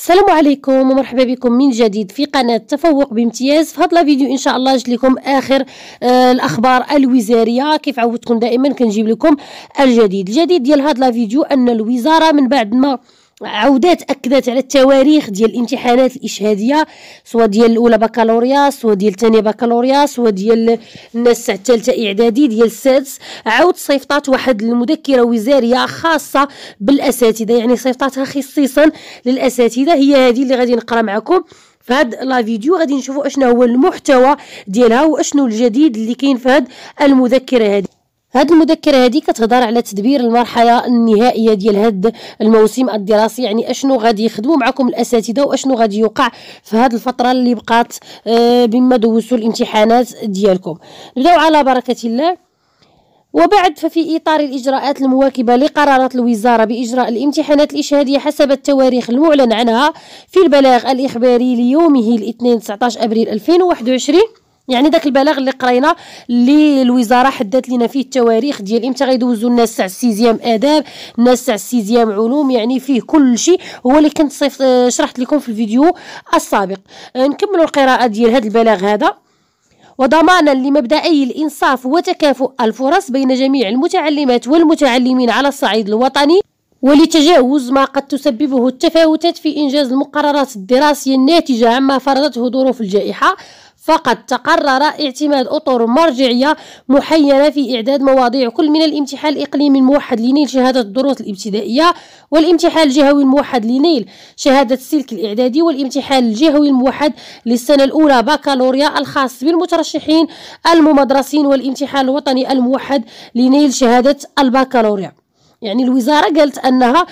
السلام عليكم ومرحبا بكم من جديد في قناة تفوق بامتياز. في هذا الفيديو ان شاء الله جبت لكم اخر الاخبار الوزاريه. كيف عودتكم دائما كنجيب لكم الجديد ديال هذا الفيديو ان الوزاره من بعد ما عودات اكدت على التواريخ ديال الامتحانات الاشهاديه، سواء ديال الاولى بكالوريا، سواء ديال الثانيه بكالوريا، سواء ديال الناس تاع الثالثه اعدادي، ديال السادس. عاود صيفطات واحد المذكره وزاريه خاصه بالاساتذه، يعني صيفطاتها خصيصا للاساتذه. هي هذه اللي غادي نقرا معكم في هذا لا فيديو. غادي نشوفوا اشنا هو المحتوى ديالها واشنو الجديد اللي كاين في هذه المذكره هذه. هاد المذكرة هذه كتهضر على تدبير المرحلة النهائية ديال هاد الموسم الدراسي، يعني اشنو غادي يخدموا معكم الاساتذة واشنو غادي يوقع في هاد الفترة اللي بقات بما دوزوا الامتحانات ديالكم. نبداو على بركة الله. وبعد ففي إطار الإجراءات المواكبة لقرارات الوزارة بإجراء الامتحانات الإشهادية حسب التواريخ المعلن عنها في البلاغ الإخباري ليومه الاثنين 19 أبريل 2021، يعني داك البلاغ اللي قرينا اللي الوزاره حددت لنا فيه التواريخ ديال امتى غيدوزوا الناس تاع السيزيام اداب، الناس تاع السيزيام علوم، يعني فيه كل شيء هو اللي كنت شرحت لكم في الفيديو السابق. نكملوا القراءه ديال هذا البلاغ هذا. وضمانا لمبدئي الانصاف وتكافؤ الفرص بين جميع المتعلمات والمتعلمين على الصعيد الوطني، ولتجاوز ما قد تسببه التفاوتات في إنجاز المقررات الدراسية الناتجة عما فرضته ظروف الجائحة، فقد تقرر اعتماد أطر مرجعية محينة في إعداد مواضيع كل من الامتحان الإقليمي الموحد لنيل شهادة الدروس الابتدائية، والامتحان الجهوي الموحد لنيل شهادة السلك الإعدادي، والامتحان الجهوي الموحد للسنة الأولى بكالوريا الخاص بالمترشحين الممدرسين، والامتحان الوطني الموحد لنيل شهادة البكالوريا. يعني الوزاره قالت انها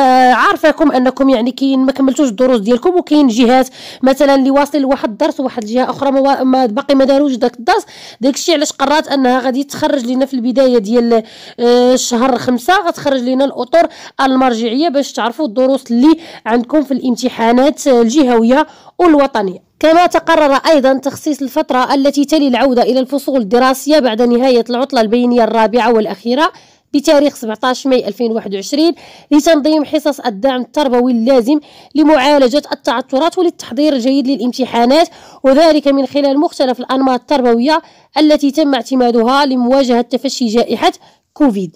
عارفاكم انكم يعني كاين ما كملتوش الدروس ديالكم، وكاين جهات مثلا اللي واصل لواحد الدرس وواحد الجهه اخرى ما باقي ما داروش داك الدرس. داكشي علاش قررت انها غادي تخرج لنا في البدايه ديال الشهر 5 غتخرج لنا الاطر المرجعيه باش تعرفوا الدروس اللي عندكم في الامتحانات الجهويه والوطنيه. كما تقرر أيضا تخصيص الفترة التي تلي العودة إلى الفصول الدراسية بعد نهاية العطلة البينية الرابعة والأخيرة بتاريخ 17 ماي 2021 لتنظيم حصص الدعم التربوي اللازم لمعالجة التعثرات وللتحضير الجيد للامتحانات، وذلك من خلال مختلف الأنماط التربوية التي تم اعتمادها لمواجهة تفشي جائحة كوفيد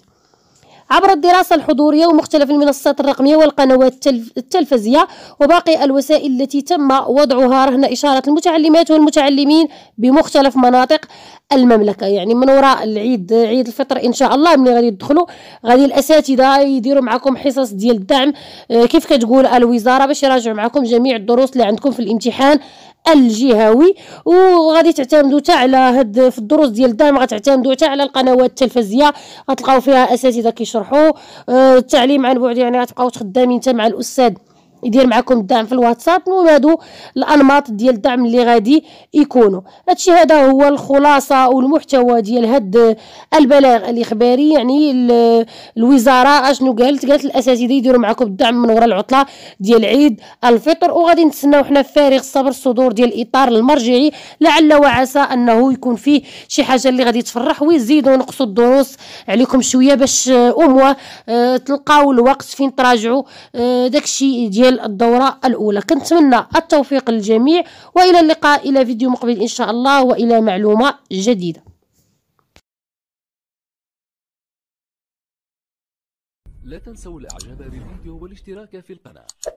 عبر الدراسة الحضورية ومختلف المنصات الرقمية والقنوات التلفزية وباقي الوسائل التي تم وضعها رهن إشارة المتعلمات والمتعلمين بمختلف مناطق المملكة. يعني من وراء العيد، عيد الفطر إن شاء الله، ملي غادي تدخلوا غادي الأساتذة يديروا معكم حصص ديال الدعم كيف كتقول الوزارة باش يراجعوا معكم جميع الدروس اللي عندكم في الامتحان الجهوي. وغادي تعتمدوا حتى على هاد في الدروس ديال الدعم غتعتمدوا حتى على القنوات التلفزيه، غتلقاو فيها اساتذه كيشرحوا التعليم عن بعد، يعني غتبقاو خدامين حتى مع الاستاذ يدير معكم الدعم في الواتساب. وهادو الانماط ديال الدعم اللي غادي يكونوا. هادشي هذا هو الخلاصه والمحتوى ديال هاد البلاغ الاخباري. يعني الوزاره اشنو قالت الاساتذه يديروا معكم الدعم من وراء العطله ديال عيد الفطر، وغادي نتسناو حنا فارغ الصبر الصدور ديال الاطار المرجعي، لعل وعسى انه يكون فيه شي حاجه اللي غادي تفرح ويزيدوا ينقصوا الدروس عليكم شويه باش تلقاو الوقت فين تراجعوا داكشي ديال الدورة الأولى. كنتمنى التوفيق للجميع، وإلى اللقاء إلى فيديو مقبل إن شاء الله وإلى معلومة جديدة. لا تنسوا الإعجاب بالفيديو والاشتراك في القناة.